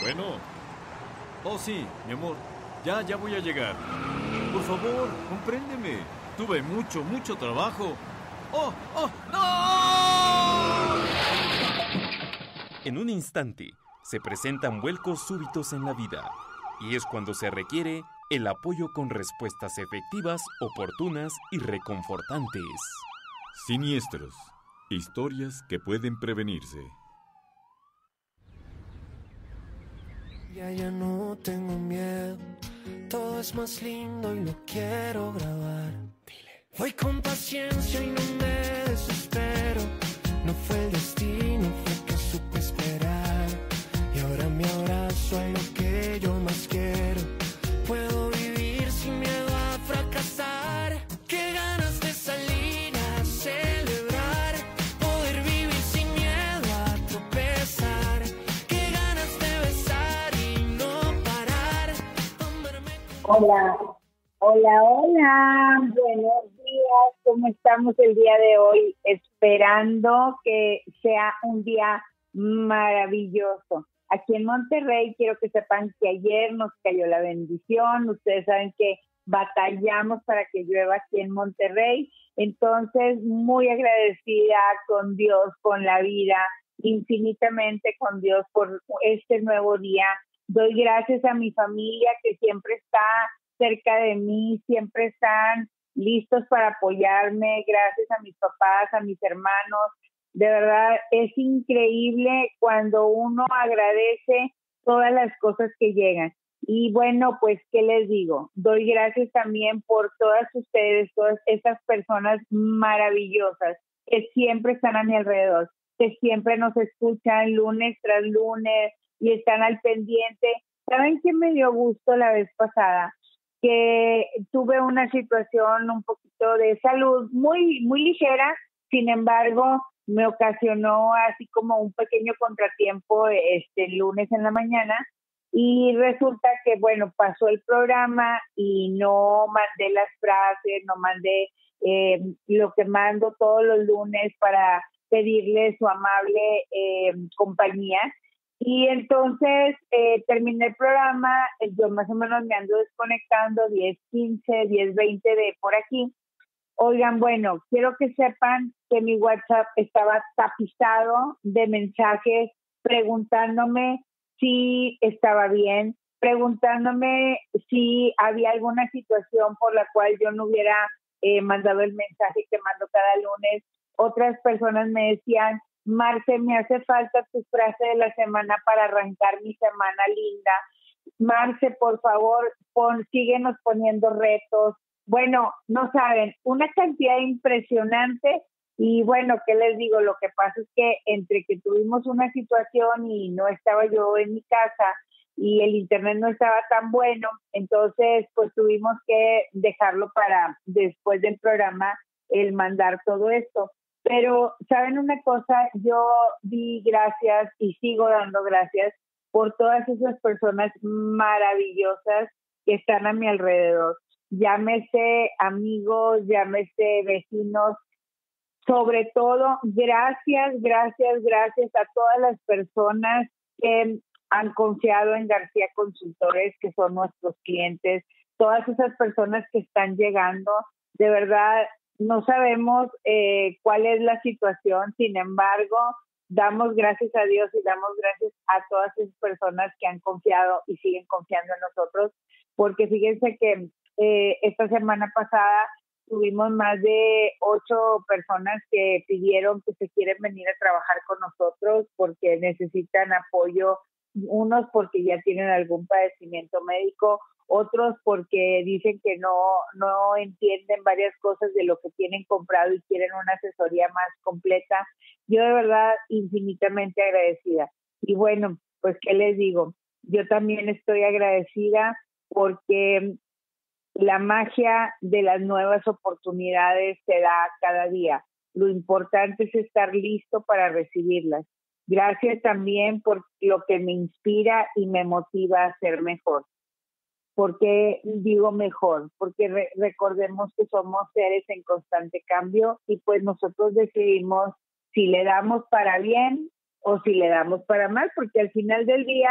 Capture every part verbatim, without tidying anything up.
Bueno. Oh, sí, mi amor. Ya, ya voy a llegar. Por favor, compréndeme. Tuve mucho, mucho trabajo. ¡Oh, oh, no! En un instante, se presentan vuelcos súbitos en la vida. Y es cuando se requiere el apoyo con respuestas efectivas, oportunas y reconfortantes. Siniestros. Historias que pueden prevenirse. Ya, ya no tengo miedo. Todo es más lindo y lo quiero grabar. Dile. Voy con paciencia y no me desespero. No fue el destino, fue que supe esperar. Y ahora me abrazo a lo que yo más quiero. Puedo vivir sin miedo a fracasar. Qué ganas de salir a celebrar. Poder vivir sin miedo a tropezar. Qué ganas de besar y no parar. Hola, hola, hola. Buenos días. ¿Cómo estamos el día de hoy? Esperando que sea un día maravilloso. Aquí en Monterrey quiero que sepan que ayer nos cayó la bendición. Ustedes saben que batallamos para que llueva aquí en Monterrey. Entonces, muy agradecida con Dios, con la vida, infinitamente con Dios por este nuevo día. Doy gracias a mi familia que siempre está cerca de mí, siempre están listos para apoyarme. Gracias a mis papás, a mis hermanos. De verdad, es increíble cuando uno agradece todas las cosas que llegan. Y bueno, pues, ¿qué les digo? Doy gracias también por todas ustedes, todas estas personas maravillosas que siempre están a mi alrededor, que siempre nos escuchan lunes tras lunes y están al pendiente. ¿Saben qué me dio gusto la vez pasada? Que tuve una situación un poquito de salud muy, muy ligera, sin embargo, me ocasionó así como un pequeño contratiempo este el lunes en la mañana y resulta que, bueno, pasó el programa y no mandé las frases, no mandé eh, lo que mando todos los lunes para pedirle su amable eh, compañía. Y entonces eh, terminé el programa, yo más o menos me ando desconectando diez, quince, diez, veinte de por aquí. Oigan, bueno, quiero que sepan que mi WhatsApp estaba tapizado de mensajes preguntándome si estaba bien, preguntándome si había alguna situación por la cual yo no hubiera eh, mandado el mensaje que mando cada lunes. Otras personas me decían, Marce, me hace falta tu frase de la semana para arrancar mi semana linda. Marce, por favor, pon, síguenos poniendo retos. Bueno, no saben, una cantidad impresionante. Y bueno, ¿qué les digo? Lo que pasa es que entre que tuvimos una situación y no estaba yo en mi casa y el internet no estaba tan bueno, entonces pues tuvimos que dejarlo para después del programa el mandar todo esto. Pero, ¿saben una cosa? Yo di gracias y sigo dando gracias por todas esas personas maravillosas que están a mi alrededor. Llámese amigos, llámese vecinos. Sobre todo, gracias, gracias, gracias a todas las personas que han confiado en García Consultores, que son nuestros clientes, todas esas personas que están llegando. De verdad, no sabemos eh, cuál es la situación, sin embargo, damos gracias a Dios y damos gracias a todas esas personas que han confiado y siguen confiando en nosotros, porque fíjense que eh, esta semana pasada tuvimos más de ocho personas que pidieron que se quieren venir a trabajar con nosotros porque necesitan apoyo, unos porque ya tienen algún padecimiento médico, otros porque dicen que no, no entienden varias cosas de lo que tienen comprado y quieren una asesoría más completa. Yo de verdad infinitamente agradecida. Y bueno, pues ¿qué les digo? Yo también estoy agradecida porque la magia de las nuevas oportunidades se da cada día. Lo importante es estar listo para recibirlas. Gracias también por lo que me inspira y me motiva a ser mejor. ¿Por qué digo mejor? Porque re- recordemos que somos seres en constante cambio y pues nosotros decidimos si le damos para bien o si le damos para mal, porque al final del día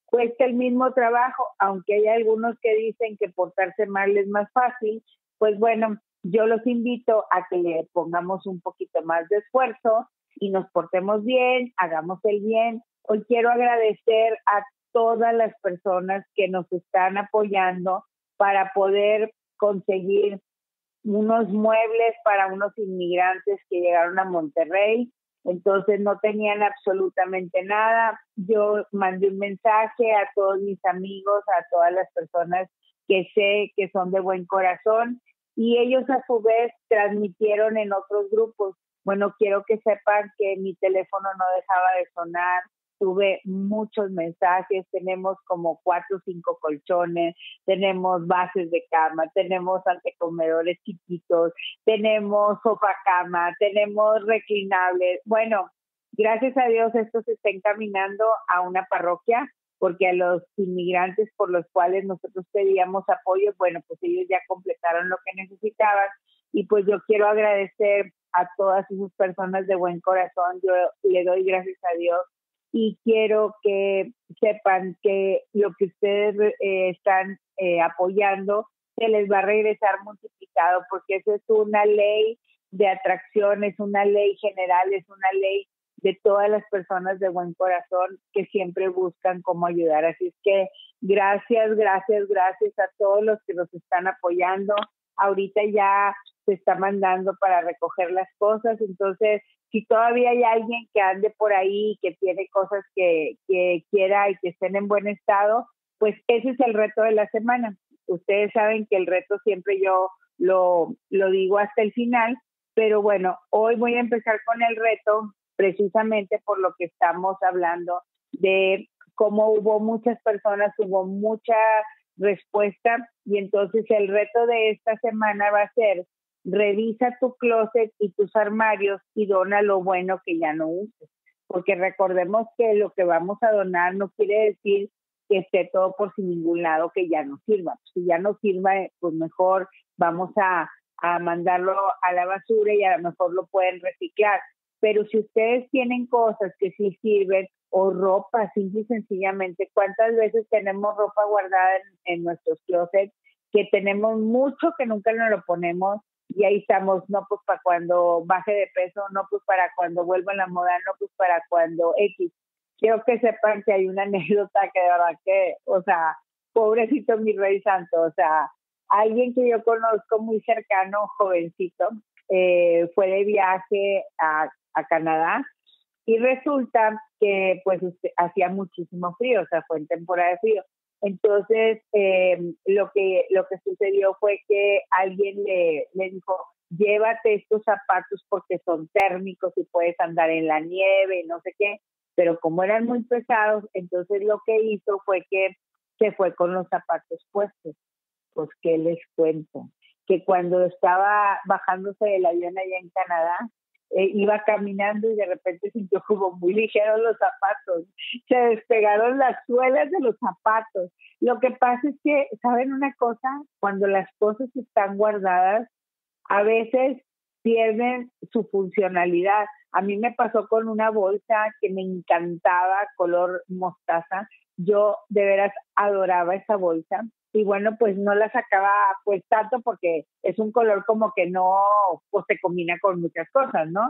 cuesta el mismo trabajo, aunque hay algunos que dicen que portarse mal es más fácil. Pues bueno, yo los invito a que le pongamos un poquito más de esfuerzo y nos portemos bien, hagamos el bien. Hoy quiero agradecer a todas las personas que nos están apoyando para poder conseguir unos muebles para unos inmigrantes que llegaron a Monterrey. Entonces no tenían absolutamente nada. Yo mandé un mensaje a todos mis amigos, a todas las personas que sé que son de buen corazón, y ellos a su vez transmitieron en otros grupos. Bueno, quiero que sepan que mi teléfono no dejaba de sonar. Tuve muchos mensajes, tenemos como cuatro o cinco colchones, tenemos bases de cama, tenemos antecomedores chiquitos, tenemos sofá cama, tenemos reclinables. Bueno, gracias a Dios esto se está encaminando a una parroquia, porque a los inmigrantes por los cuales nosotros pedíamos apoyo, bueno, pues ellos ya completaron lo que necesitaban, y pues yo quiero agradecer a todas esas personas de buen corazón. Yo le doy gracias a Dios. Y quiero que sepan que lo que ustedes eh, están eh, apoyando se les va a regresar multiplicado, porque eso es una ley de atracción, es una ley general, es una ley de todas las personas de buen corazón que siempre buscan cómo ayudar. Así es que gracias, gracias, gracias a todos los que nos están apoyando. Ahorita ya se está mandando para recoger las cosas, entonces si todavía hay alguien que ande por ahí, que tiene cosas que, que quiera y que estén en buen estado, pues ese es el reto de la semana. Ustedes saben que el reto siempre yo lo, lo digo hasta el final, pero bueno, hoy voy a empezar con el reto precisamente por lo que estamos hablando de cómo hubo muchas personas, hubo mucha respuesta, y entonces el reto de esta semana va a ser: revisa tu closet y tus armarios y dona lo bueno que ya no uses. Porque recordemos que lo que vamos a donar no quiere decir que esté todo por sin ningún lado, que ya no sirva. Si ya no sirva, pues mejor vamos a, a mandarlo a la basura y a lo mejor lo pueden reciclar. Pero si ustedes tienen cosas que sí sirven, o ropa, simple y sencillamente, ¿cuántas veces tenemos ropa guardada en, en nuestros closets que tenemos mucho que nunca nos lo ponemos? Y ahí estamos, no pues para cuando baje de peso, no pues para cuando vuelva a la moda, no pues para cuando X. Quiero que sepan que hay una anécdota que de verdad que, o sea, pobrecito mi rey santo, o sea, alguien que yo conozco muy cercano, jovencito, eh, fue de viaje a, a Canadá, y resulta que pues usted, hacía muchísimo frío, o sea, fue en temporada de frío. Entonces, eh, lo que lo que sucedió fue que alguien le, le dijo: llévate estos zapatos porque son térmicos y puedes andar en la nieve y no sé qué. Pero como eran muy pesados, entonces lo que hizo fue que se fue con los zapatos puestos. Pues, ¿qué les cuento? Que cuando estaba bajándose del avión allá en Canadá, Eh, iba caminando y de repente sintió como muy ligeros los zapatos, se despegaron las suelas de los zapatos. Lo que pasa es que, ¿saben una cosa? Cuando las cosas están guardadas, a veces pierden su funcionalidad. A mí me pasó con una bolsa que me encantaba, color mostaza. Yo de veras adoraba esa bolsa. Y bueno, pues no la sacaba pues tanto porque es un color como que no, pues se combina con muchas cosas, ¿no?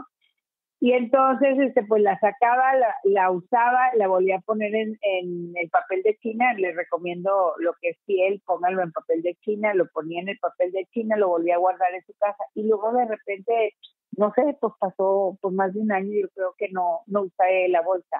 Y entonces, este, pues la sacaba, la, la usaba, la volvía a poner en, en el papel de China. Les recomiendo lo que es piel, pónganlo en papel de China, lo ponía en el papel de China, lo volvía a guardar en su casa. Y luego de repente, no sé, pues pasó pues más de un año y yo creo que no, no usé la bolsa.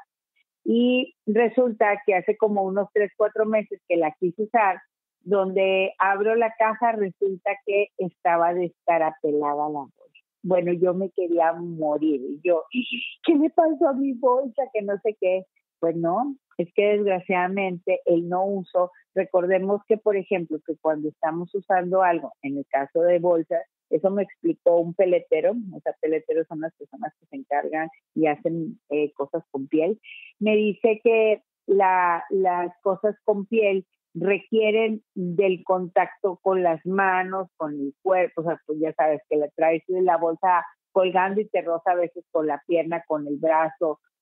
Y resulta que hace como unos tres, cuatro meses que la quise usar, donde abro la caja, resulta que estaba descarapelada la bolsa. Bueno, yo me quería morir. Yo, ¿qué le pasó a mi bolsa? Que no sé qué. Pues no, es que desgraciadamente el no uso, recordemos que, por ejemplo, que cuando estamos usando algo, en el caso de bolsas, eso me explicó un peletero, o sea, peleteros son las personas que se encargan y hacen eh, cosas con piel. Me dice que la, las cosas con piel requieren del contacto con las manos, con el cuerpo, o sea, pues ya sabes que la traes de la bolsa colgando y te roza a veces con la pierna, con el brazo,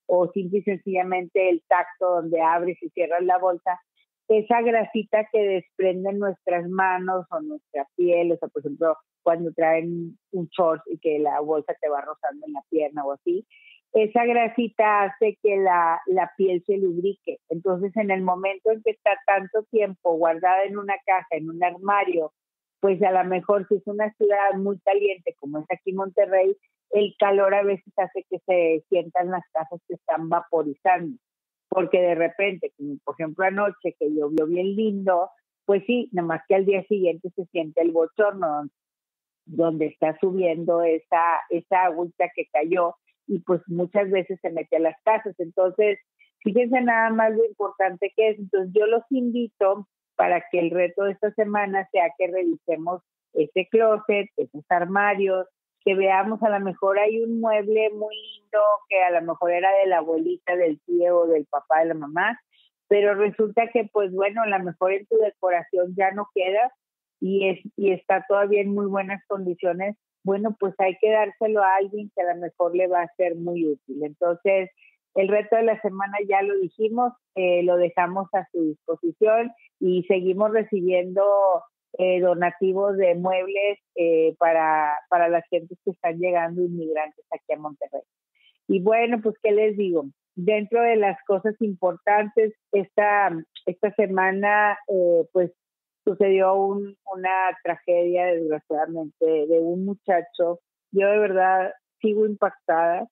o simple y sencillamente el tacto donde abres y cierras la bolsa, esa grasita que desprenden nuestras manos o nuestra piel, o sea, por ejemplo, cuando traen un short y que la bolsa te va rozando en la pierna o así, esa grasita hace que la, la piel se lubrique. Entonces, en el momento en que está tanto tiempo guardada en una caja, en un armario, pues a lo mejor si es una ciudad muy caliente como es aquí Monterrey, el calor a veces hace que se sientan las casas que están vaporizando, porque de repente, como por ejemplo anoche que llovió bien lindo, pues sí, nada más que al día siguiente se siente el bochorno donde está subiendo esa, esa agüita que cayó y pues muchas veces se mete a las casas. Entonces, fíjense nada más lo importante que es. Entonces yo los invito para que el reto de esta semana sea que revisemos ese closet, esos armarios, que veamos, a lo mejor hay un mueble muy lindo que a lo mejor era de la abuelita, del tío, del papá, de la mamá, pero resulta que pues bueno, a lo mejor en tu decoración ya no queda y, es, y está todavía en muy buenas condiciones. Bueno, pues hay que dárselo a alguien que a lo mejor le va a ser muy útil. Entonces, el reto de la semana ya lo dijimos, eh, lo dejamos a su disposición y seguimos recibiendo eh, donativos de muebles eh, para, para las gentes que están llegando inmigrantes aquí a Monterrey. Y bueno, pues, ¿qué les digo? Dentro de las cosas importantes, esta, esta semana, eh, pues, sucedió un, una tragedia, desgraciadamente, de un muchacho. Yo de verdad sigo impactada.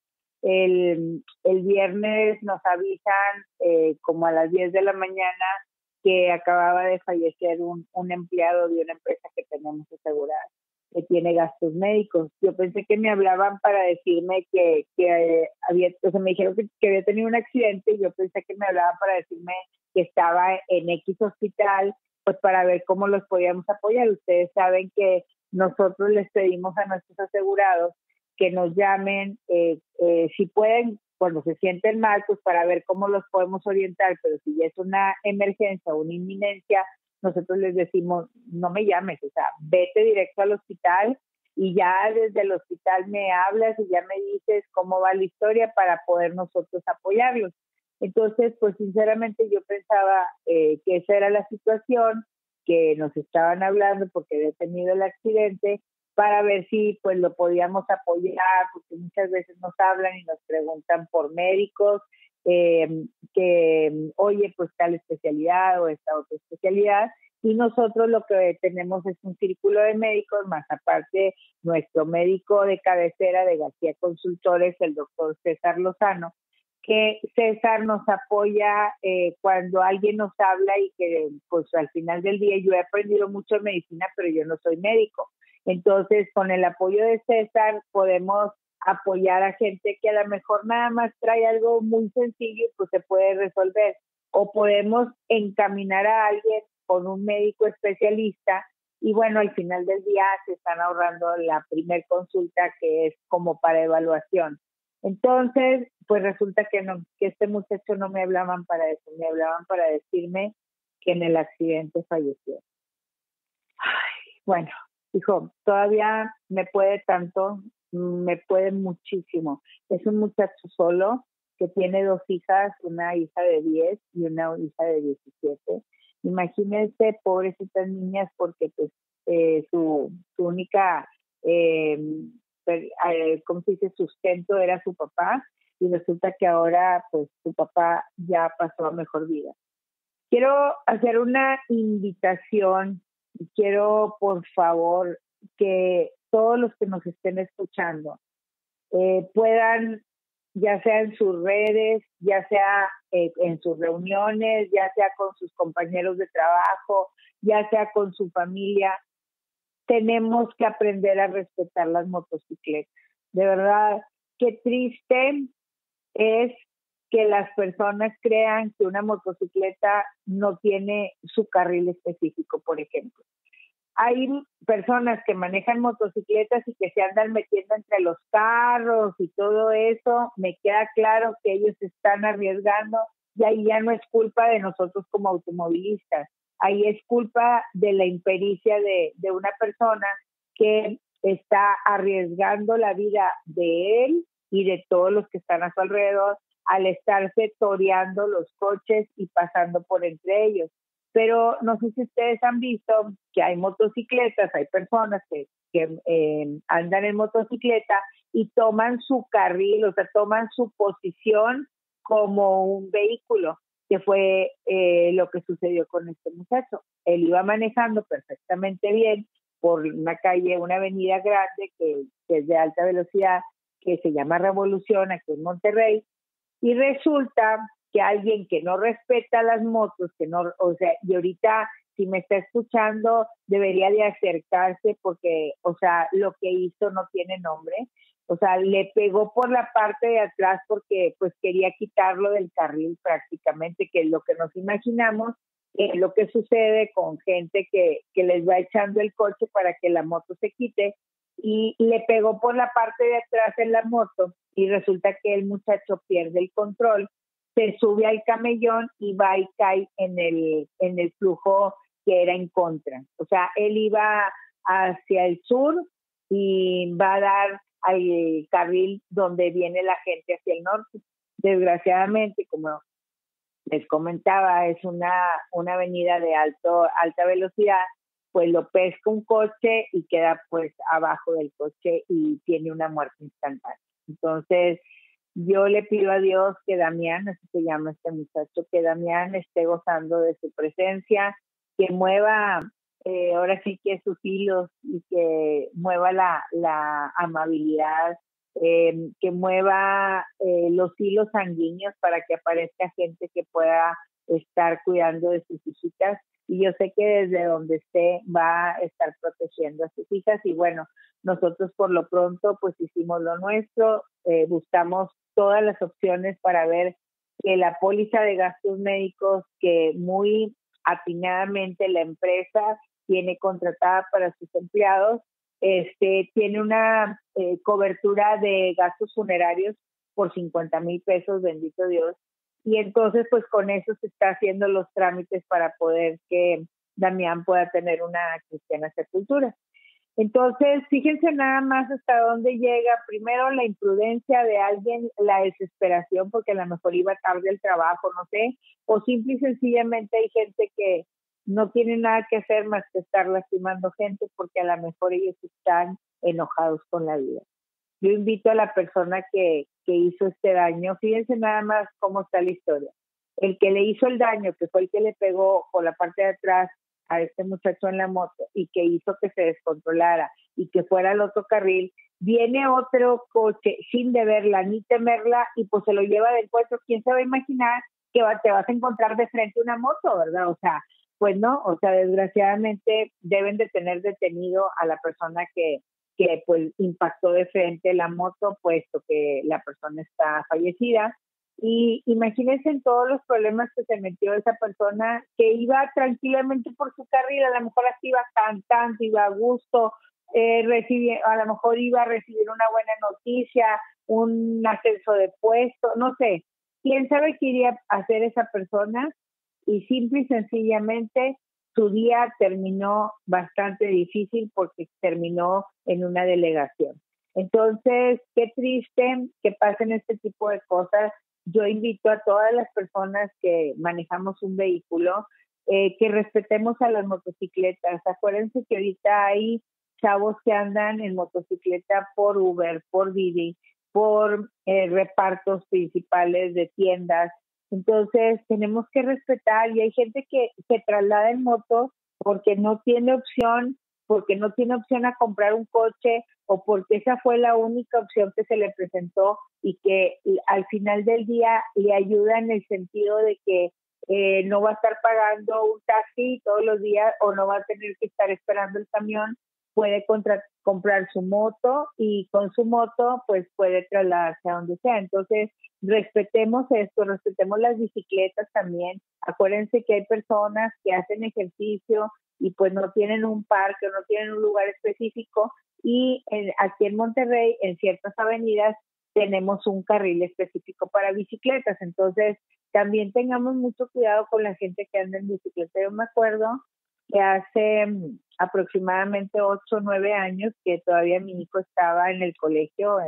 El, el viernes nos avisan eh, como a las diez de la mañana que acababa de fallecer un, un empleado de una empresa que tenemos asegurada, que tiene gastos médicos. Yo pensé que me hablaban para decirme que, que eh, había, o sea, me dijeron que, que había tenido un accidente y yo pensé que me hablaban para decirme que estaba en X hospital, pues para ver cómo los podíamos apoyar. Ustedes saben que nosotros les pedimos a nuestros asegurados que nos llamen, eh, eh, si pueden, cuando se sienten mal, pues para ver cómo los podemos orientar, pero si ya es una emergencia o una inminencia, nosotros les decimos, no me llames, o sea, vete directo al hospital y ya desde el hospital me hablas y ya me dices cómo va la historia para poder nosotros apoyarlos. Entonces, pues sinceramente yo pensaba eh, que esa era la situación, que nos estaban hablando porque había tenido el accidente, para ver si pues lo podíamos apoyar, porque muchas veces nos hablan y nos preguntan por médicos, eh, que oye, pues tal especialidad o esta otra especialidad, y nosotros lo que tenemos es un círculo de médicos, más aparte nuestro médico de cabecera de García Consultores, el doctor César Lozano, que César nos apoya eh, cuando alguien nos habla y que pues al final del día yo he aprendido mucho de medicina, pero yo no soy médico. Entonces, con el apoyo de César podemos apoyar a gente que a lo mejor nada más trae algo muy sencillo y pues se puede resolver. O podemos encaminar a alguien con un médico especialista y bueno, al final del día se están ahorrando la primer consulta que es como para evaluación. Entonces, pues resulta que, no, que este muchacho no me hablaban para eso, me hablaban para decirme que en el accidente falleció. Ay, bueno, hijo, todavía me puede tanto, me puede muchísimo. Es un muchacho solo que tiene dos hijas, una hija de diez y una hija de diecisiete. Imagínense, pobrecitas niñas, porque pues eh, su, su única, eh, eh, ¿cómo se dice?, sustento era su papá, y resulta que ahora pues su papá ya pasó a mejor vida. Quiero hacer una invitación y quiero, por favor, que todos los que nos estén escuchando eh, puedan, ya sea en sus redes, ya sea eh, en sus reuniones, ya sea con sus compañeros de trabajo, ya sea con su familia, tenemos que aprender a respetar las motocicletas. De verdad, qué triste es que las personas crean que una motocicleta no tiene su carril específico, por ejemplo. Hay personas que manejan motocicletas y que se andan metiendo entre los carros y todo eso. Me queda claro que ellos se están arriesgando y ahí ya no es culpa de nosotros como automovilistas. Ahí es culpa de la impericia de, de una persona que está arriesgando la vida de él y de todos los que están a su alrededor al estarse toreando los coches y pasando por entre ellos. Pero no sé si ustedes han visto que hay motocicletas, hay personas que, que eh, andan en motocicleta y toman su carril, o sea, toman su posición como un vehículo, que fue eh, lo que sucedió con este muchacho. Él iba manejando perfectamente bien por una calle, una avenida grande que, que es de alta velocidad, que se llama Revolución, aquí en Monterrey, y resulta que alguien que no respeta las motos, que no, o sea, y ahorita si me está escuchando debería de acercarse porque, o sea, lo que hizo no tiene nombre. O sea, le pegó por la parte de atrás porque pues quería quitarlo del carril prácticamente, que es lo que nos imaginamos, eh, lo que sucede con gente que, que les va echando el coche para que la moto se quite, y le pegó por la parte de atrás en la moto y resulta que el muchacho pierde el control, se sube al camellón y va y cae en el, en el flujo que era en contra. O sea, él iba hacia el sur y va a dar al carril donde viene la gente hacia el norte. Desgraciadamente, como les comentaba, es una, una avenida de alto, alta velocidad, pues lo pesca un coche y queda pues abajo del coche y tiene una muerte instantánea. Entonces, yo le pido a Dios que Damián, así se llama este muchacho, que Damián esté gozando de su presencia, que mueva eh, ahora sí que sus hilos y que mueva la, la amabilidad, eh, que mueva eh, los hilos sanguíneos para que aparezca gente que pueda estar cuidando de sus hijitas. Y yo sé que desde donde esté va a estar protegiendo a sus hijas. Y bueno, nosotros por lo pronto pues hicimos lo nuestro, eh, buscamos todas las opciones para ver que la póliza de gastos médicos que muy atinadamente la empresa tiene contratada para sus empleados, este, tiene una eh, cobertura de gastos funerarios por cincuenta mil pesos, bendito Dios. Y entonces, pues con eso se está haciendo los trámites para poder que Damián pueda tener una cristiana sepultura. Entonces, fíjense nada más hasta dónde llega. Primero, la imprudencia de alguien, la desesperación, porque a lo mejor iba tarde el trabajo, no sé, o simple y sencillamente hay gente que no tiene nada que hacer más que estar lastimando gente porque a lo mejor ellos están enojados con la vida. Yo invito a la persona que, que hizo este daño, fíjense nada más cómo está la historia. El que le hizo el daño, que fue el que le pegó por la parte de atrás a este muchacho en la moto y que hizo que se descontrolara y que fuera al otro carril, viene otro coche sin deberla ni temerla y pues se lo lleva de encuentro. ¿Quién se va a imaginar que va, te vas a encontrar de frente una moto, verdad? O sea, pues no, o sea, desgraciadamente deben de tener detenido a la persona que, que pues impactó de frente la moto, puesto que la persona está fallecida. Y imagínense en todos los problemas que se metió esa persona que iba tranquilamente por su carril, a lo mejor así iba cantando, iba a gusto, eh, recibir, a lo mejor iba a recibir una buena noticia, un ascenso de puesto, no sé. ¿Quién sabe qué iría a hacer esa persona? Y simple y sencillamente su día terminó bastante difícil porque terminó en una delegación. Entonces, qué triste que pasen este tipo de cosas. Yo invito a todas las personas que manejamos un vehículo eh, que respetemos a las motocicletas. Acuérdense que ahorita hay chavos que andan en motocicleta por Uber, por Didi, por eh, repartos principales de tiendas. Entonces tenemos que respetar, y hay gente que se traslada en moto porque no tiene opción, porque no tiene opción a comprar un coche o porque esa fue la única opción que se le presentó y que al final del día le ayuda en el sentido de que eh, no va a estar pagando un taxi todos los días o no va a tener que estar esperando el camión, puede contra- comprar su moto y con su moto pues puede trasladarse a donde sea. Entonces respetemos esto, respetemos las bicicletas también. Acuérdense que hay personas que hacen ejercicio y pues no tienen un parque o no tienen un lugar específico, y en, aquí en Monterrey en ciertas avenidas tenemos un carril específico para bicicletas. Entonces también tengamos mucho cuidado con la gente que anda en bicicleta. Yo me acuerdo que hace um, aproximadamente ocho o nueve años que todavía mi hijo estaba en el colegio, eh,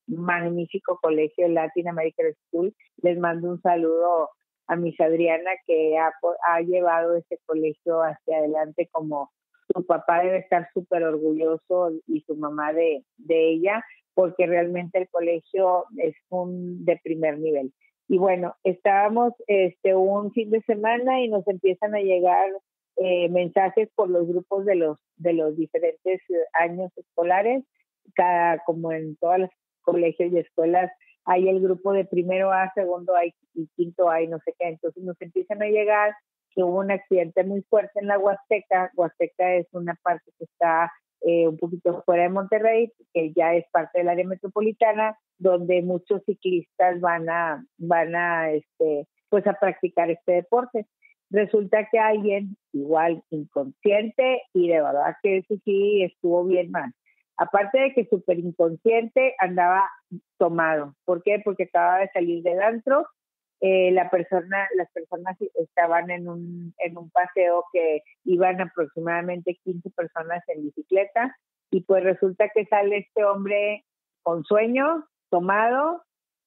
magnífico colegio, Latin American School. Les mando un saludo a Miss Adriana, que ha, ha llevado ese colegio hacia adelante, como su papá debe estar súper orgulloso y su mamá de, de ella, porque realmente el colegio es un de primer nivel. Y bueno, estábamos este un fin de semana y nos empiezan a llegar eh, mensajes por los grupos de los de los diferentes años escolares. Cada, como en todos los colegios y escuelas, hay el grupo de primero A, segundo A y quinto A y no sé qué. Entonces nos empiezan a llegar que hubo un accidente muy fuerte en la Huasteca. Huasteca es una parte que está eh, un poquito fuera de Monterrey, que ya es parte del área metropolitana, donde muchos ciclistas van a, van a, este, pues a practicar este deporte. Resulta que alguien igual inconsciente, y de verdad que eso sí estuvo bien mal. Aparte de que súper inconsciente, andaba tomado. ¿Por qué? Porque acababa de salir del antro. Eh, la persona, las personas estaban en un, en un paseo que iban aproximadamente quince personas en bicicleta, y pues resulta que sale este hombre con sueño, tomado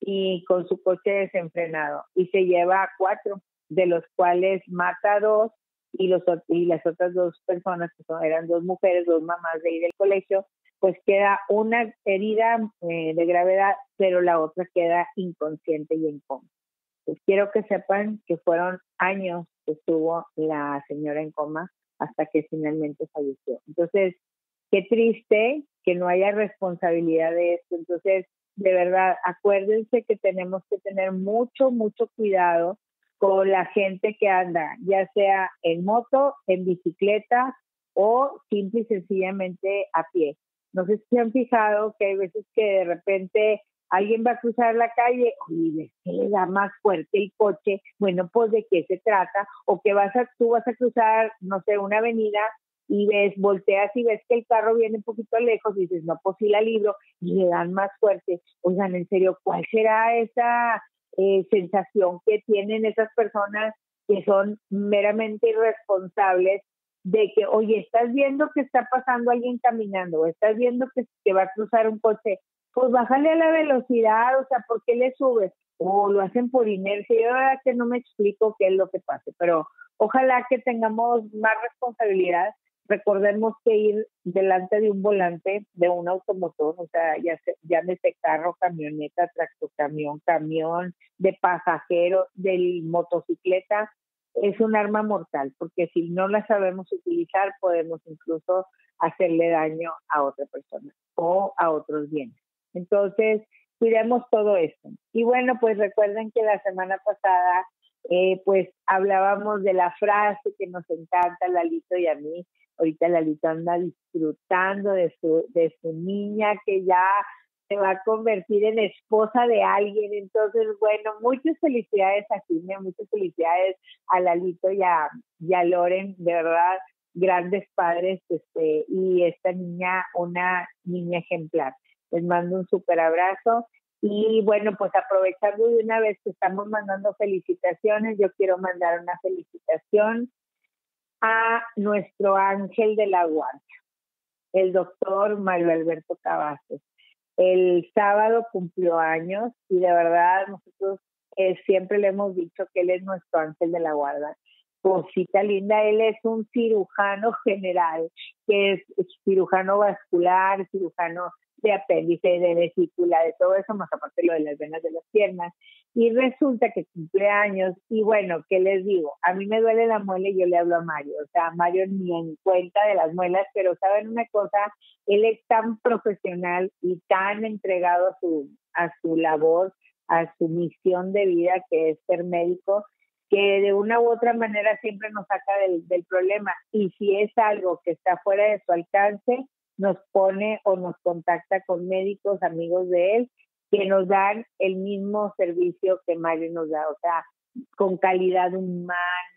y con su coche desenfrenado, y se lleva a cuatro, de los cuales mata a dos, y, los, y las otras dos personas, que son, eran dos mujeres, dos mamás de ahí del colegio, pues queda una herida eh, de gravedad, pero la otra queda inconsciente y en coma. Pues quiero que sepan que fueron años que estuvo la señora en coma hasta que finalmente falleció. Entonces, qué triste que no haya responsabilidad de esto. Entonces, de verdad, acuérdense que tenemos que tener mucho, mucho cuidado con la gente que anda, ya sea en moto, en bicicleta o simple y sencillamente a pie. No sé si se han fijado que hay veces que de repente alguien va a cruzar la calle y ves que le da más fuerte el coche. Bueno, pues ¿de qué se trata? O que vas a, tú vas a cruzar, no sé, una avenida y ves, volteas y ves que el carro viene un poquito lejos y dices, no, pues sí la libro, y le dan más fuerte. Oigan, en serio, ¿cuál será esa eh, sensación que tienen esas personas que son meramente irresponsables de que, oye, estás viendo que está pasando alguien caminando, o estás viendo que, que va a cruzar un coche? Pues bájale a la velocidad, o sea, ¿por qué le subes? O lo hacen por inercia. Yo la verdad que no me explico qué es lo que pase, pero ojalá que tengamos más responsabilidad. Recordemos que ir delante de un volante de un automotor, o sea, ya se, llámese carro, camioneta, tractocamión, camión, de pasajero, de motocicleta, es un arma mortal, porque si no la sabemos utilizar, podemos incluso hacerle daño a otra persona o a otros bienes. Entonces, cuidemos todo esto. Y bueno, pues recuerden que la semana pasada, eh, pues hablábamos de la frase que nos encanta, Lalito y a mí. Ahorita Lalito anda disfrutando de su, de su niña, que ya se va a convertir en esposa de alguien. Entonces, bueno, muchas felicidades a Jimé, muchas felicidades a Lalito y a, y a Loren, de verdad, grandes padres, este, y esta niña, una niña ejemplar. Les mando un súper abrazo. Y bueno, pues aprovechando de una vez que estamos mandando felicitaciones, yo quiero mandar una felicitación a nuestro ángel de la guardia, el doctor Mario Alberto Cavazos. El sábado cumplió años y de verdad nosotros eh, siempre le hemos dicho que él es nuestro ángel de la guardia. Cosita linda, él es un cirujano general, que es cirujano vascular, cirujano de apéndice, de vesícula, de todo eso, más aparte lo de las venas de las piernas. Y resulta que cumple años, y bueno, ¿qué les digo? A mí me duele la muela y yo le hablo a Mario. O sea, Mario ni en cuenta de las muelas, pero ¿saben una cosa? Él es tan profesional y tan entregado a su, a su labor, a su misión de vida, que es ser médico, que de una u otra manera siempre nos saca del, del problema. Y si es algo que está fuera de su alcance, nos pone o nos contacta con médicos, amigos de él, que nos dan el mismo servicio que Mario nos da, o sea, con calidad humana,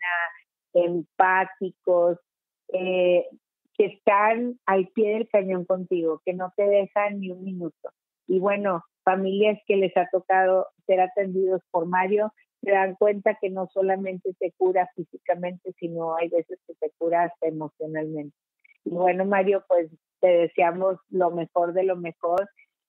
empáticos, eh, que están al pie del cañón contigo, que no te dejan ni un minuto. Y bueno, familias que les ha tocado ser atendidos por Mario, se dan cuenta que no solamente te cura físicamente, sino hay veces que te cura hasta emocionalmente. Y bueno, Mario, pues te deseamos lo mejor de lo mejor.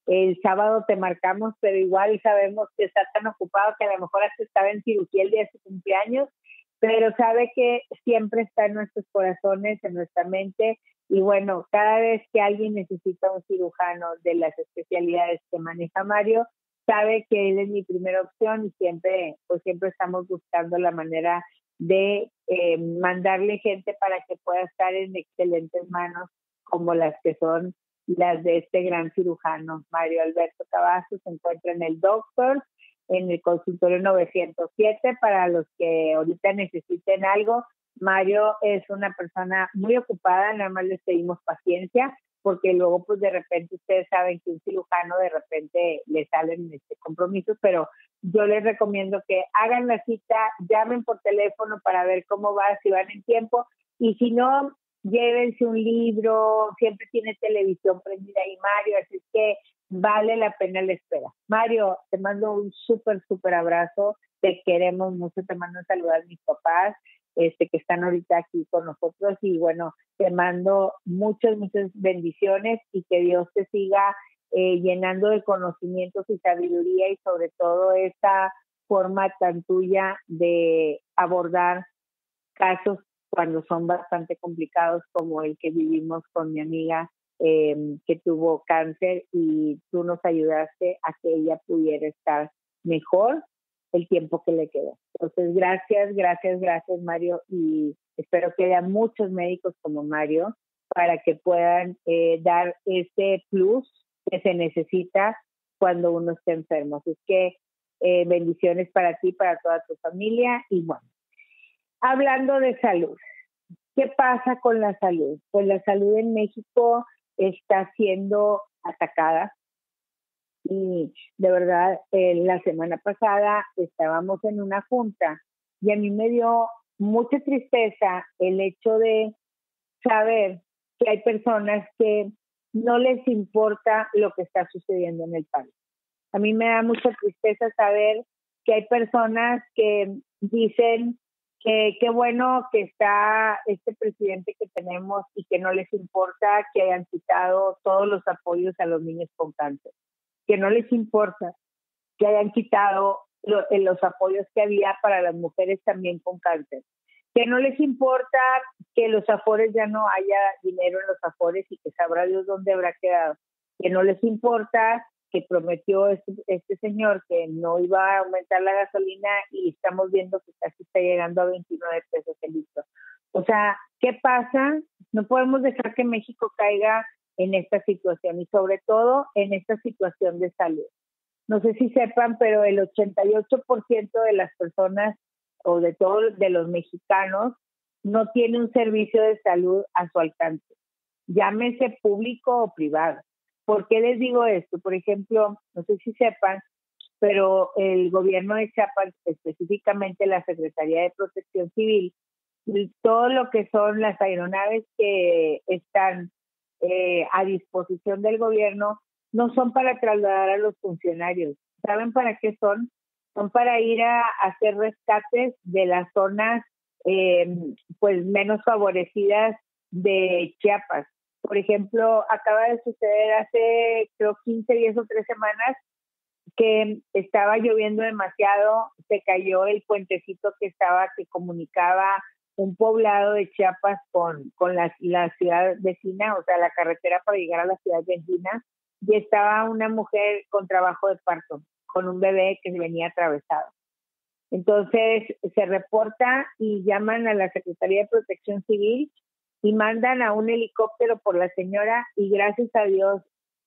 el sábado te marcamos, pero igual sabemos que está tan ocupado que a lo mejor hasta estaba en cirugía el día de su cumpleaños, pero sabe que siempre está en nuestros corazones, en nuestra mente. Y bueno, cada vez que alguien necesita un cirujano de las especialidades que maneja Mario, sabe que él es mi primera opción y siempre, pues siempre estamos buscando la manera de eh, mandarle gente para que pueda estar en excelentes manos como las que son las de este gran cirujano, Mario Alberto Cavazos. Se encuentra en el Doctor, en el consultorio novecientos siete, para los que ahorita necesiten algo. Mario es una persona muy ocupada, nada más les pedimos paciencia, porque luego pues de repente ustedes saben que un cirujano de repente le salen este compromisos, pero yo les recomiendo que hagan la cita, llamen por teléfono para ver cómo va, si van en tiempo, y si no, llévense un libro, siempre tiene televisión prendida ahí Mario, así que vale la pena la espera. Mario, te mando un súper, súper abrazo, te queremos mucho, te mando un saludo a mis papás, este, que están ahorita aquí con nosotros, y bueno, te mando muchas, muchas bendiciones y que Dios te siga eh, llenando de conocimientos y sabiduría, y sobre todo esta forma tan tuya de abordar casos cuando son bastante complicados, como el que vivimos con mi amiga eh, que tuvo cáncer, y tú nos ayudaste a que ella pudiera estar mejor el tiempo que le quedó. Entonces, gracias, gracias, gracias, Mario, y espero que haya muchos médicos como Mario para que puedan eh, dar ese plus que se necesita cuando uno está enfermo. Así que eh, bendiciones para ti, para toda tu familia. Y bueno, hablando de salud, ¿qué pasa con la salud? Pues la salud en México está siendo atacada. Y de verdad, eh, la semana pasada estábamos en una junta y a mí me dio mucha tristeza el hecho de saber que hay personas que no les importa lo que está sucediendo en el país. A mí me da mucha tristeza saber que hay personas que dicen que qué bueno que está este presidente que tenemos y que no les importa que hayan quitado todos los apoyos a los niños con cáncer, que no les importa que hayan quitado lo, los apoyos que había para las mujeres también con cáncer, que no les importa que los afores ya no haya dinero en los afores y que sabrá Dios dónde habrá quedado, que no les importa que prometió este, este señor que no iba a aumentar la gasolina y estamos viendo que casi está llegando a veintinueve pesos el litro. O sea, ¿qué pasa? No podemos dejar que México caiga en esta situación y sobre todo en esta situación de salud. No sé si sepan, pero el ochenta y ocho por ciento de las personas o de todos de los mexicanos no tiene un servicio de salud a su alcance, llámese público o privado. ¿Por qué les digo esto? Por ejemplo, no sé si sepan, pero el gobierno de Chiapas, específicamente la Secretaría de Protección Civil, todo lo que son las aeronaves que están eh, a disposición del gobierno, no son para trasladar a los funcionarios. ¿Saben para qué son? Son para ir a, a hacer rescates de las zonas eh, pues menos favorecidas de Chiapas. Por ejemplo, acaba de suceder hace creo quince, diez o tres semanas que estaba lloviendo demasiado, se cayó el puentecito que estaba, que comunicaba un poblado de Chiapas con, con la, la ciudad vecina, o sea, la carretera para llegar a la ciudad vecina, y estaba una mujer con trabajo de parto, con un bebé que venía atravesado. Entonces se reporta y llaman a la Secretaría de Protección Civil y mandan a un helicóptero por la señora, y gracias a Dios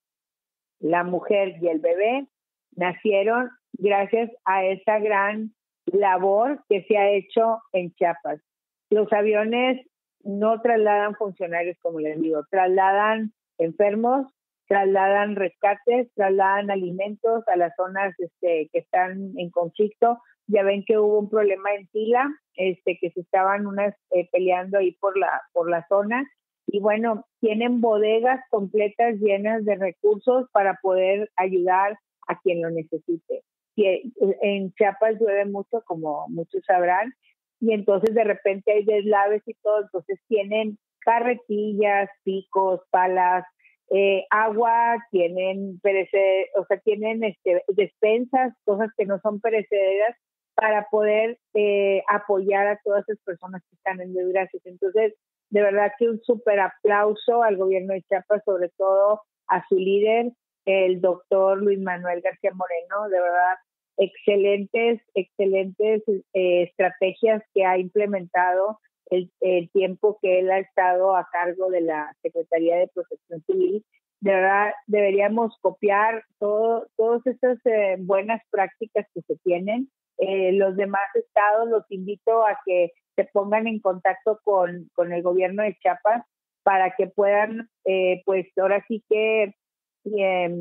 la mujer y el bebé nacieron gracias a esa gran labor que se ha hecho en Chiapas. Los aviones no trasladan funcionarios, como les digo, trasladan enfermos, trasladan rescates, trasladan alimentos a las zonas este, que están en conflicto. Ya ven que hubo un problema en Tila, este, que se estaban unas eh, peleando ahí por la, por la zona. Y bueno, tienen bodegas completas llenas de recursos para poder ayudar a quien lo necesite. Y en Chiapas llueve mucho, como muchos sabrán, y entonces de repente hay deslaves y todo, entonces tienen carretillas, picos, palas, eh, agua, tienen perece, o sea, tienen este, despensas, cosas que no son perecederas para poder eh, apoyar a todas esas personas que están en desgracias. Entonces, de verdad que un súper aplauso al gobierno de Chiapas, sobre todo a su líder, el doctor Luis Manuel García Moreno, de verdad, excelentes, excelentes eh, estrategias que ha implementado el, el tiempo que él ha estado a cargo de la Secretaría de Protección Civil. De verdad, deberíamos copiar todo, todas estas eh, buenas prácticas que se tienen. Eh, los demás estados los invito a que se pongan en contacto con, con el gobierno de Chiapas para que puedan, eh, pues ahora sí que eh,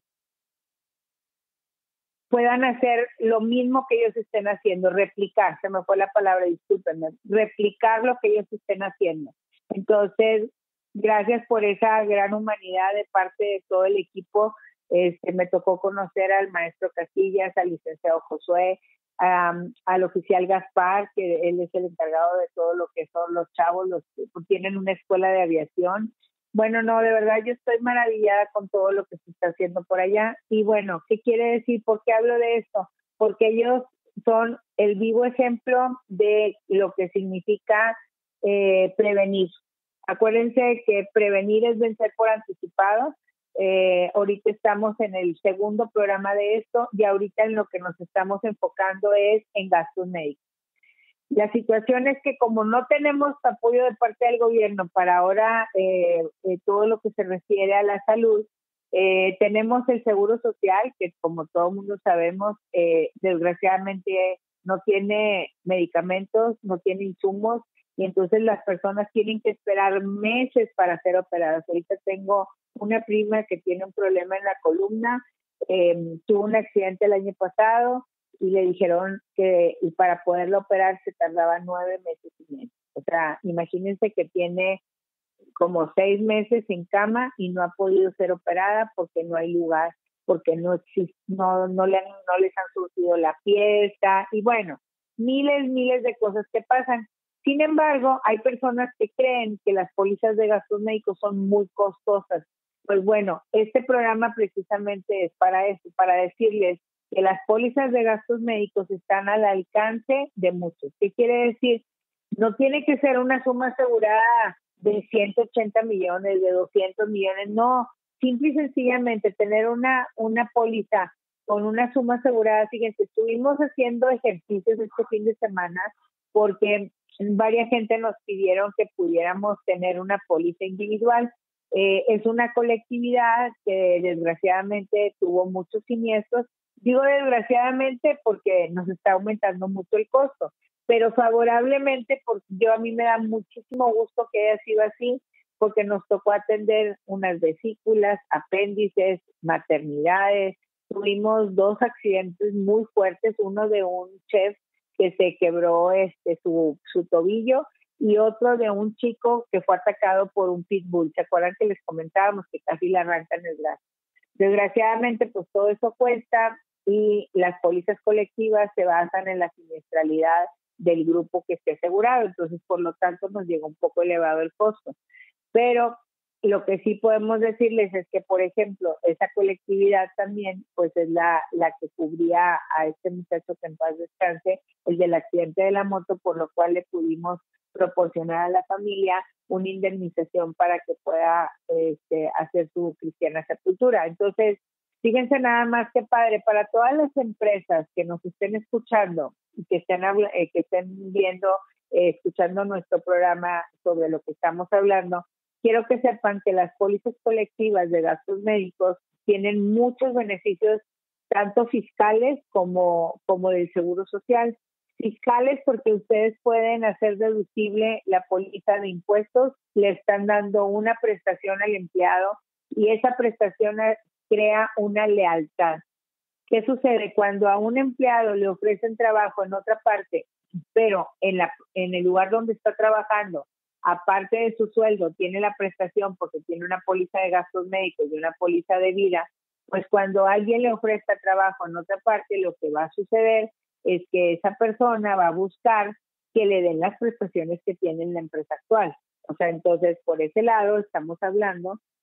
puedan hacer lo mismo que ellos estén haciendo, replicar, se me fue la palabra, discúlpenme, replicar lo que ellos estén haciendo. Entonces, gracias por esa gran humanidad de parte de todo el equipo. Este, me tocó conocer al maestro Casillas, al licenciado Josué, Um, al oficial Gaspar, que él es el encargado de todo lo que son los chavos, los que tienen una escuela de aviación. Bueno, no, de verdad yo estoy maravillada con todo lo que se está haciendo por allá. Y bueno, ¿qué quiere decir? ¿Por qué hablo de esto? Porque ellos son el vivo ejemplo de lo que significa eh, prevenir. Acuérdense que prevenir es vencer por anticipado. Eh, ahorita estamos en el segundo programa de esto y ahorita en lo que nos estamos enfocando es en gastos médicos. La situación es que como no tenemos apoyo de parte del gobierno para ahora eh, eh, todo lo que se refiere a la salud, eh, tenemos el Seguro Social, que como todo el mundo sabemos, eh, desgraciadamente no tiene medicamentos, no tiene insumos, y entonces las personas tienen que esperar meses para ser operadas. Ahorita tengo una prima que tiene un problema en la columna, eh, tuvo un accidente el año pasado y le dijeron que y para poderla operar se tardaba nueve meses y medio. O sea, imagínense que tiene como seis meses en cama y no ha podido ser operada porque no hay lugar, porque no existe, no, no, le han, no les han surtido la pieza y bueno, miles, miles de cosas que pasan. Sin embargo, hay personas que creen que las pólizas de gastos médicos son muy costosas. Pues bueno, este programa precisamente es para eso, para decirles que las pólizas de gastos médicos están al alcance de muchos. ¿Qué quiere decir? No tiene que ser una suma asegurada de ciento ochenta millones, de doscientos millones, no. Simple y sencillamente tener una, una póliza con una suma asegurada. Fíjense, estuvimos haciendo ejercicios este fin de semana porque varias gente nos pidieron que pudiéramos tener una póliza individual. Eh, es una colectividad que desgraciadamente tuvo muchos siniestros. Digo desgraciadamente porque nos está aumentando mucho el costo, pero favorablemente porque yo a mí me da muchísimo gusto que haya sido así, porque nos tocó atender unas vesículas, apéndices, maternidades. Tuvimos dos accidentes muy fuertes, uno de un chef que se quebró este su, su tobillo y otro de un chico que fue atacado por un pitbull. ¿Se acuerdan que les comentábamos que casi le arrancan el brazo? Desgraciadamente, pues todo eso cuesta y las pólizas colectivas se basan en la siniestralidad del grupo que esté asegurado. Entonces, por lo tanto, nos llega un poco elevado el costo. Pero lo que sí podemos decirles es que, por ejemplo, esa colectividad también, pues es la, la que cubría a este muchacho que en paz descanse, el del accidente de la moto, por lo cual le pudimos proporcionar a la familia una indemnización para que pueda este, hacer su cristiana sepultura. Entonces, fíjense nada más que padre, para todas las empresas que nos estén escuchando y que estén, eh, que estén viendo, eh, escuchando nuestro programa sobre lo que estamos hablando, quiero que sepan que las pólizas colectivas de gastos médicos tienen muchos beneficios, tanto fiscales como, como del Seguro Social. Fiscales porque ustedes pueden hacer deducible la póliza de impuestos, le están dando una prestación al empleado y esa prestación crea una lealtad. ¿Qué sucede? Cuando a un empleado le ofrecen trabajo en otra parte, pero en, la, en el lugar donde está trabajando, aparte de su sueldo, tiene la prestación porque tiene una póliza de gastos médicos y una póliza de vida, pues cuando alguien le ofrezca trabajo en otra parte, lo que va a suceder es que esa persona va a buscar que le den las prestaciones que tiene en la empresa actual. O sea, entonces, por ese lado, estamos hablando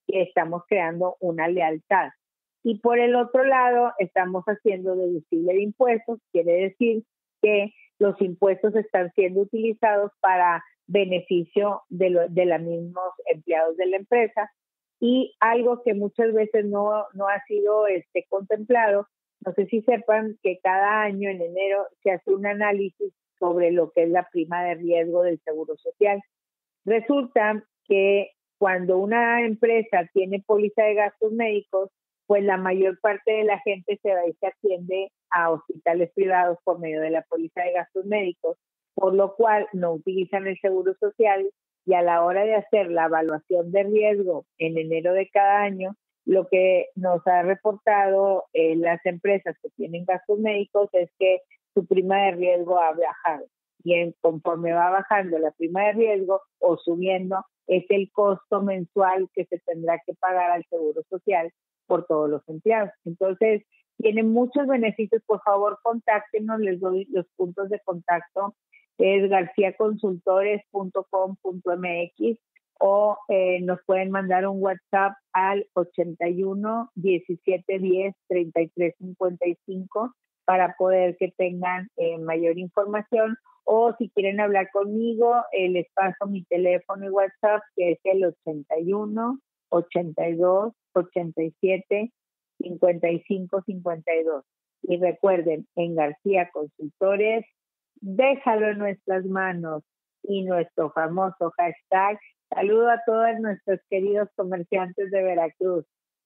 que estamos creando una lealtad. Y por el otro lado, estamos haciendo deducible de impuestos, quiere decir que los impuestos están siendo utilizados para beneficio de, lo, de los mismos empleados de la empresa. Y algo que muchas veces no, no ha sido este, contemplado, no sé si sepan que cada año en enero se hace un análisis sobre lo que es la prima de riesgo del Seguro Social. Resulta que cuando una empresa tiene póliza de gastos médicos, pues la mayor parte de la gente se va y se atiende a hospitales privados por medio de la póliza de gastos médicos, por lo cual no utilizan el Seguro Social, y a la hora de hacer la evaluación de riesgo en enero de cada año, lo que nos ha reportado eh, las empresas que tienen gastos médicos es que su prima de riesgo ha bajado. Y en, conforme va bajando la prima de riesgo o subiendo, es el costo mensual que se tendrá que pagar al Seguro Social por todos los empleados. Entonces, tiene muchos beneficios. Por favor, contáctenos, les doy los puntos de contacto. Es garcía consultores punto com punto m x o eh, nos pueden mandar un WhatsApp al ochenta y uno, diecisiete diez, treinta y tres cincuenta y cinco para poder que tengan eh, mayor información. O si quieren hablar conmigo, eh, les paso mi teléfono y WhatsApp, que es el ochenta y uno, ochenta y dos, ochenta y siete, cincuenta y cinco, cincuenta y dos. Y recuerden, en García Consultores, déjalo en nuestras manos, y nuestro famoso hashtag. Saludo a todos nuestros queridos comerciantes de Veracruz.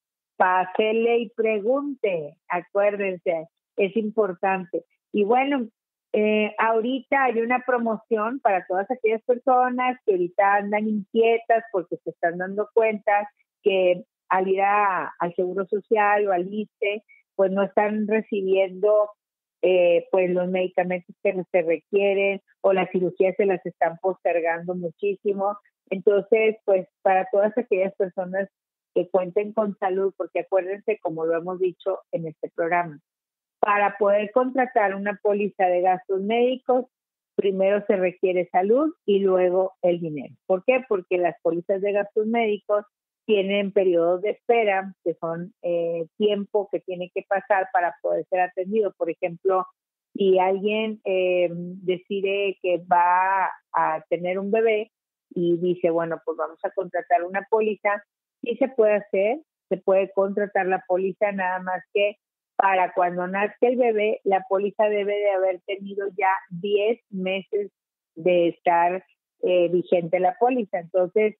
Pásele y pregunte, acuérdense, es importante. Y bueno, eh, ahorita hay una promoción para todas aquellas personas que ahorita andan inquietas porque se están dando cuenta que al ir a, al Seguro Social o al I S S S T E, pues no están recibiendo eh, pues los medicamentos que se requieren, o las cirugías se las están postergando muchísimo. Entonces, pues para todas aquellas personas que cuenten con salud, porque acuérdense, como lo hemos dicho en este programa, para poder contratar una póliza de gastos médicos, primero se requiere salud y luego el dinero. ¿Por qué? Porque las pólizas de gastos médicos tienen periodos de espera, que son eh, tiempo que tiene que pasar para poder ser atendido. Por ejemplo, si alguien eh, decide que va a tener un bebé y dice, bueno, pues vamos a contratar una póliza, sí se puede hacer, se puede contratar la póliza, nada más que para cuando nazca el bebé, la póliza debe de haber tenido ya diez meses de estar eh, vigente la póliza. Entonces,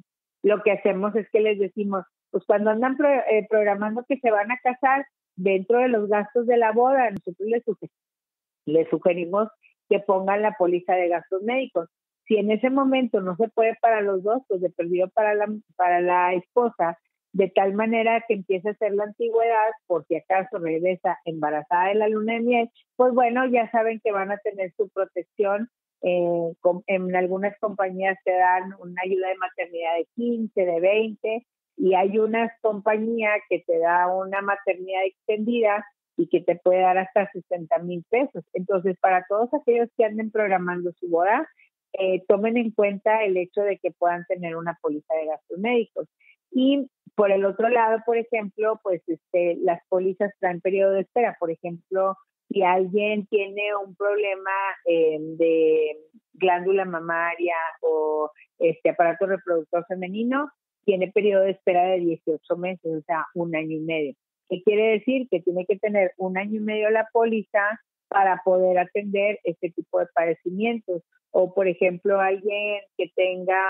lo que hacemos es que les decimos, pues cuando andan pro, eh, programando que se van a casar, dentro de los gastos de la boda, nosotros les, suger les sugerimos que pongan la póliza de gastos médicos. Si en ese momento no se puede para los dos, pues de perdido para la, para la esposa, de tal manera que empiece a hacer la antigüedad, por si acaso regresa embarazada de la luna de miel, pues bueno, ya saben que van a tener su protección. Eh, con, en algunas compañías te dan una ayuda de maternidad de quince, de veinte, y hay unas compañías que te da una maternidad extendida y que te puede dar hasta sesenta mil pesos. Entonces, para todos aquellos que anden programando su boda, eh, tomen en cuenta el hecho de que puedan tener una póliza de gastos médicos. Y por el otro lado, por ejemplo, pues este, las pólizas traen periodo de espera. Por ejemplo, si alguien tiene un problema eh, de glándula mamaria o este aparato reproductor femenino, tiene periodo de espera de dieciocho meses, o sea, un año y medio. ¿Qué quiere decir? Que tiene que tener un año y medio la póliza para poder atender este tipo de padecimientos. O, por ejemplo, alguien que tenga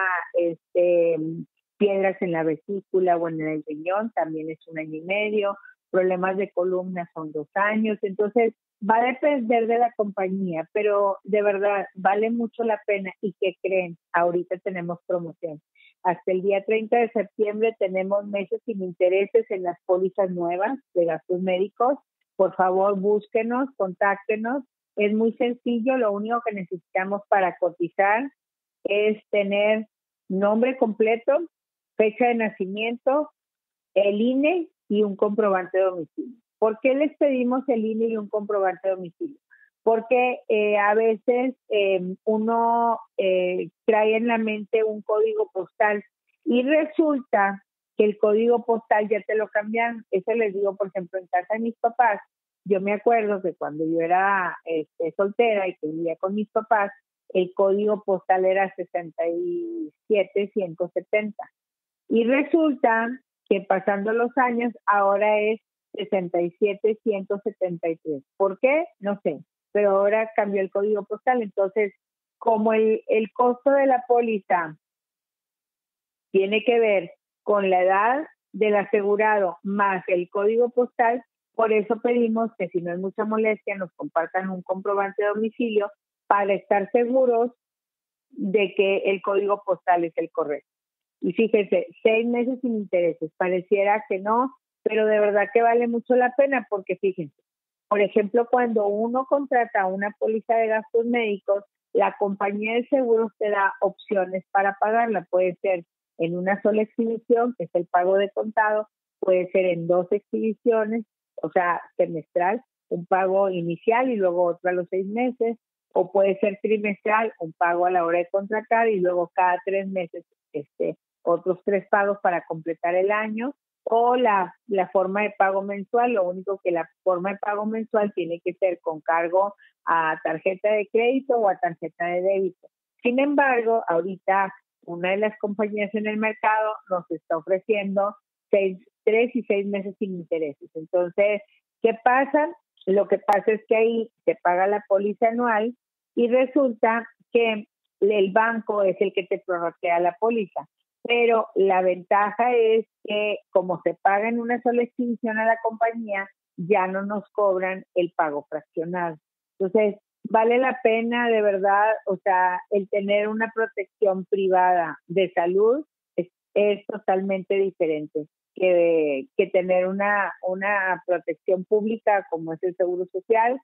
este piedras en la vesícula o en el riñón, también es un año y medio. Problemas de columna son dos años. Entonces, va a depender de la compañía, pero de verdad vale mucho la pena. ¿Y qué creen? Ahorita tenemos promoción. Hasta el día treinta de septiembre tenemos meses sin intereses en las pólizas nuevas de gastos médicos. Por favor, búsquenos, contáctenos. Es muy sencillo. Lo único que necesitamos para cotizar es tener nombre completo, fecha de nacimiento, el I N E y un comprobante de domicilio. ¿Por qué les pedimos el I N E y un comprobante de domicilio? Porque eh, a veces eh, uno eh, trae en la mente un código postal y resulta que el código postal ya te lo cambian. Eso les digo, por ejemplo, en casa de mis papás. Yo me acuerdo que cuando yo era este, soltera y que vivía con mis papás, el código postal era sesenta y siete ciento setenta. Y resulta que pasando los años, ahora es sesenta y siete ciento setenta y tres. ¿Por qué? No sé, pero ahora cambió el código postal. Entonces, como el, el costo de la póliza tiene que ver con la edad del asegurado más el código postal, por eso pedimos que, si no es mucha molestia, nos compartan un comprobante de domicilio para estar seguros de que el código postal es el correcto. Y fíjense, seis meses sin intereses, pareciera que no, pero de verdad que vale mucho la pena, porque fíjense, por ejemplo, cuando uno contrata una póliza de gastos médicos, la compañía de seguros te da opciones para pagarla. Puede ser en una sola exhibición, que es el pago de contado, puede ser en dos exhibiciones, o sea, semestral, un pago inicial y luego otro a los seis meses, o puede ser trimestral, un pago a la hora de contratar y luego cada tres meses este, otros tres pagos para completar el año, o la, la forma de pago mensual. Lo único que la forma de pago mensual tiene que ser con cargo a tarjeta de crédito o a tarjeta de débito. Sin embargo, ahorita una de las compañías en el mercado nos está ofreciendo seis, tres y seis meses sin intereses. Entonces, ¿qué pasa? Lo que pasa es que ahí se paga la póliza anual y resulta que el banco es el que te prorratea la póliza. Pero la ventaja es que, como se paga en una sola exhibición a la compañía, ya no nos cobran el pago fraccionado. Entonces, vale la pena, de verdad, o sea, el tener una protección privada de salud es, es totalmente diferente que, que tener una, una protección pública como es el Seguro Social,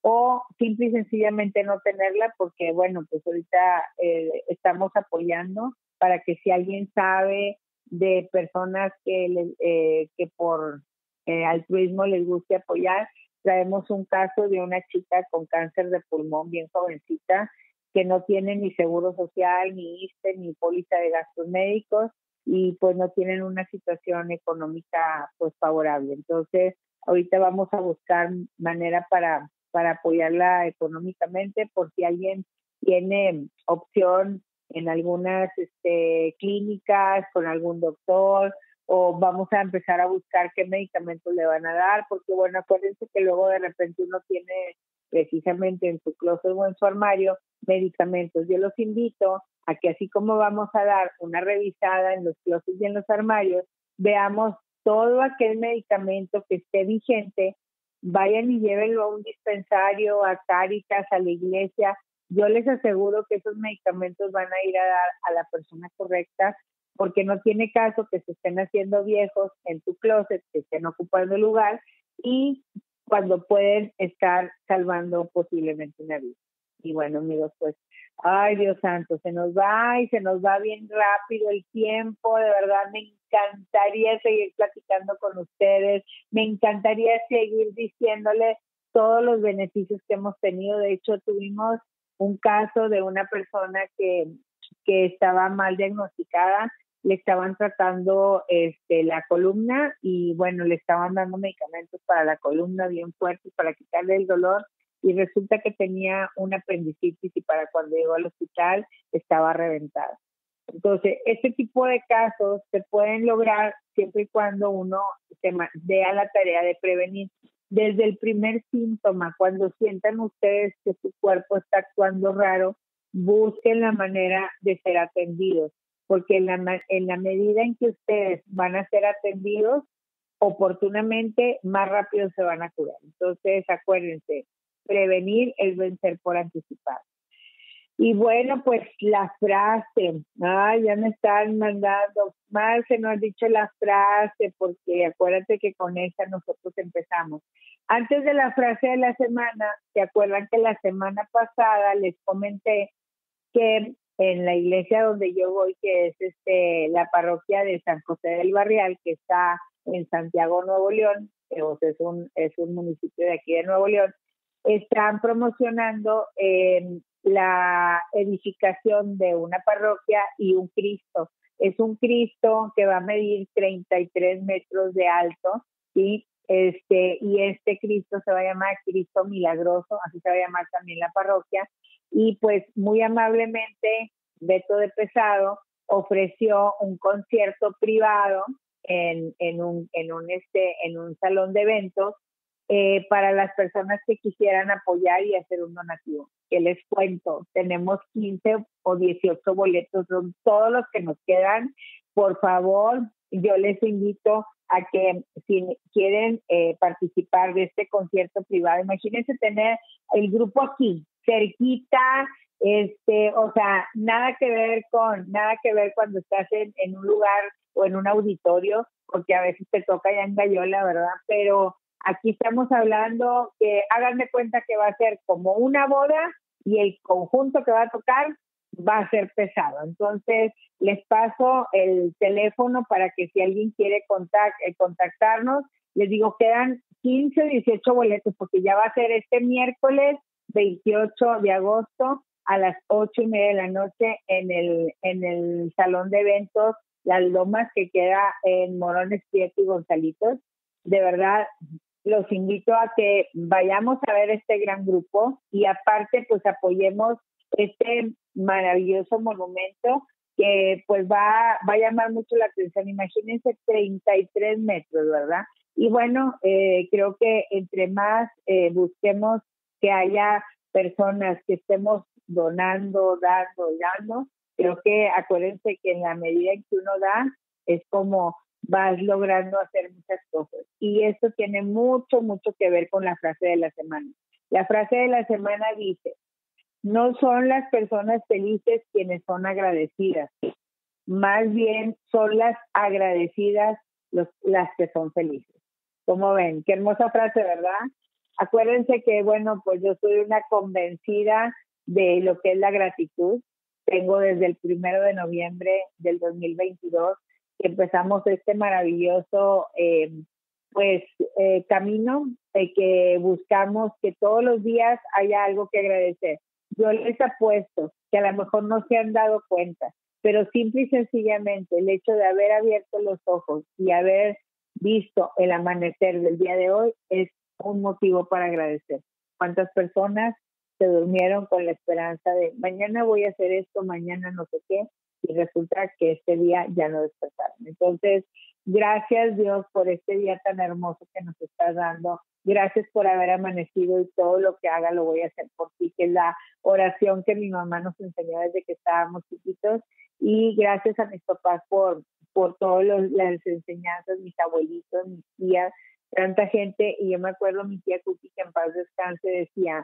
o simple y sencillamente no tenerla, porque, bueno, pues ahorita eh, estamos apoyando para que, si alguien sabe de personas que, le, eh, que por eh, altruismo les guste apoyar. Traemos un caso de una chica con cáncer de pulmón, bien jovencita, que no tiene ni seguro social, ni I S S S T E, ni póliza de gastos médicos, y pues no tienen una situación económica pues favorable. Entonces, ahorita vamos a buscar manera para, para apoyarla económicamente, por si alguien tiene opción en algunas este, clínicas, con algún doctor, o vamos a empezar a buscar qué medicamentos le van a dar, porque bueno, acuérdense que luego de repente uno tiene precisamente en su closet o en su armario medicamentos. Yo los invito a que, así como vamos a dar una revisada en los closets y en los armarios, veamos todo aquel medicamento que esté vigente, vayan y llévenlo a un dispensario, a Cáritas, a la iglesia. Yo les aseguro que esos medicamentos van a ir a dar a la persona correcta, porque no tiene caso que se estén haciendo viejos en tu closet, que estén ocupando el lugar, y cuando pueden estar salvando posiblemente una vida. Y bueno, amigos, pues, ay, Dios santo, se nos va y se nos va bien rápido el tiempo. De verdad, me encantaría seguir platicando con ustedes, me encantaría seguir diciéndoles todos los beneficios que hemos tenido. De hecho, tuvimos un caso de una persona que, que estaba mal diagnosticada, le estaban tratando este, la columna, y bueno, le estaban dando medicamentos para la columna bien fuertes para quitarle el dolor, y resulta que tenía una apendicitis, y para cuando llegó al hospital estaba reventada. Entonces, este tipo de casos se pueden lograr siempre y cuando uno se dé a la tarea de prevenir. Desde el primer síntoma, cuando sientan ustedes que su cuerpo está actuando raro, busquen la manera de ser atendidos, porque en la, en la medida en que ustedes van a ser atendidos oportunamente, más rápido se van a curar. Entonces, acuérdense, prevenir es vencer por anticipado. Y bueno, pues la frase, ay, ya me están mandando, Marce, no has dicho la frase, porque acuérdate que con esa nosotros empezamos. Antes de la frase de la semana, ¿se acuerdan que la semana pasada les comenté que en la iglesia donde yo voy, que es este la parroquia de San José del Barrial, que está en Santiago, Nuevo León, que o sea, es un es un municipio de aquí de Nuevo León, están promocionando eh, la edificación de una parroquia y un Cristo. Es un Cristo que va a medir treinta y tres metros de alto, ¿sí? Este, y este Cristo se va a llamar Cristo Milagroso, así se va a llamar también la parroquia. Y pues muy amablemente Beto de Pesado ofreció un concierto privado en, en, un, en, un, este, en un salón de eventos eh, para las personas que quisieran apoyar y hacer un donativo. Que les cuento, tenemos quince o dieciocho boletos, son todos los que nos quedan. Por favor, yo les invito a que si quieren eh, participar de este concierto privado, imagínense tener el grupo aquí, cerquita, este, o sea, nada que ver con, nada que ver cuando estás en, en un lugar o en un auditorio, porque a veces te toca ya en Gallola, ¿verdad? Pero aquí estamos hablando que hagan de cuenta que va a ser como una boda y el conjunto que va a tocar va a ser pesado. Entonces, les paso el teléfono para que si alguien quiere contact, eh, contactarnos, les digo, quedan quince, dieciocho boletos, porque ya va a ser este miércoles veintiocho de agosto a las ocho y media de la noche en el, en el salón de eventos Las Lomas, que queda en Morones Prieto y Gonzalitos. De verdad, los invito a que vayamos a ver este gran grupo y aparte pues apoyemos este maravilloso monumento que pues va, va a llamar mucho la atención. Imagínense treinta y tres metros, ¿verdad? Y bueno, eh, creo que entre más eh, busquemos que haya personas que estemos donando, dando, dando, creo que acuérdense que en la medida en que uno da, es como vas logrando hacer muchas cosas. Y esto tiene mucho, mucho que ver con la frase de la semana. La frase de la semana dice, no son las personas felices quienes son agradecidas, más bien son las agradecidas los, las que son felices. ¿Cómo ven? Qué hermosa frase, ¿verdad? Acuérdense que, bueno, pues yo soy una convencida de lo que es la gratitud. Tengo desde el primero de noviembre del dos mil veintidós que empezamos este maravilloso eh, pues eh, camino eh, que buscamos que todos los días haya algo que agradecer. Yo les apuesto que a lo mejor no se han dado cuenta, pero simple y sencillamente el hecho de haber abierto los ojos y haber visto el amanecer del día de hoy es un motivo para agradecer. ¿Cuántas personas se durmieron con la esperanza de mañana voy a hacer esto, mañana no sé qué, y resulta que este día ya no despertaron? Entonces, gracias Dios por este día tan hermoso que nos estás dando. Gracias por haber amanecido y todo lo que haga lo voy a hacer por ti, que es la oración que mi mamá nos enseñó desde que estábamos chiquitos. Y gracias a mis papás por, por todas las enseñanzas, mis abuelitos, mis tías, tanta gente. Y yo me acuerdo mi tía Cuti, que en paz descanse, decía,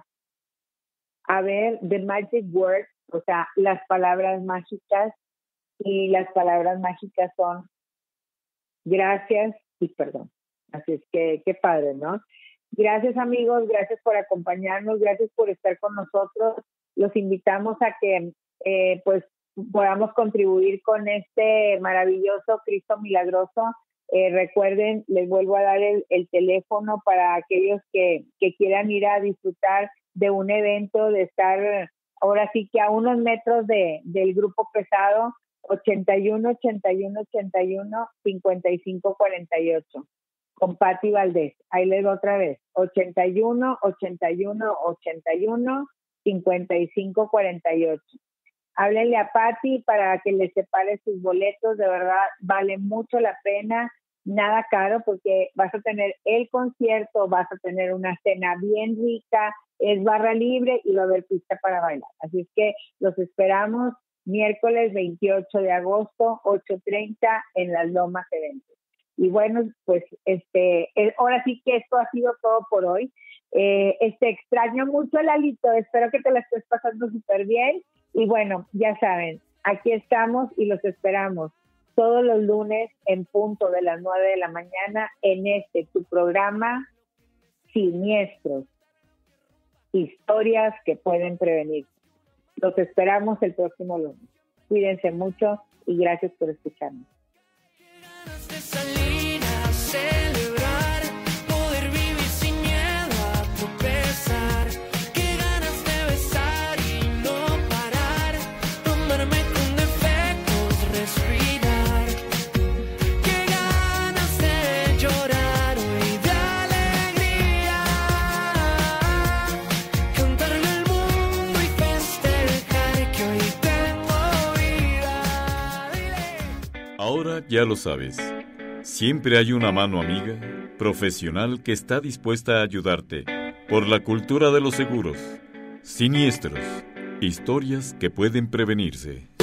a ver, the magic word, o sea, las palabras mágicas, y las palabras mágicas son gracias y perdón. Así es que, qué padre, ¿no? Gracias, amigos, gracias por acompañarnos, gracias por estar con nosotros. Los invitamos a que, eh, pues, podamos contribuir con este maravilloso Cristo Milagroso. Eh, recuerden, les vuelvo a dar el, el teléfono para aquellos que, que quieran ir a disfrutar de un evento, de estar ahora sí que a unos metros de, del grupo pesado, ochenta y uno, ochenta y uno, ochenta y uno, cincuenta y cinco, cuarenta y ocho, con Pati Valdés. Ahí les doy otra vez, ochenta y uno, ochenta y uno, ochenta y uno, cincuenta y cinco, cuarenta y ocho. Háblenle a Pati para que les separe sus boletos, de verdad vale mucho la pena, nada caro, porque vas a tener el concierto, vas a tener una cena bien rica, es barra libre y va a haber pista para bailar. Así es que los esperamos miércoles veintiocho de agosto, ocho treinta en Las Lomas Eventos. Y bueno, pues este, eh, ahora sí que esto ha sido todo por hoy. Eh, este, extraño mucho, Lalito, espero que te la estés pasando súper bien. Y bueno, ya saben, aquí estamos y los esperamos todos los lunes en punto de las nueve de la mañana en este, tu programa Siniestros, historias que pueden prevenir. Los esperamos el próximo lunes. Cuídense mucho y gracias por escucharnos. Respirar. Ahora ya lo sabes. Siempre hay una mano amiga, profesional que está dispuesta a ayudarte. Por la cultura de los seguros. Siniestros. Historias que pueden prevenirse.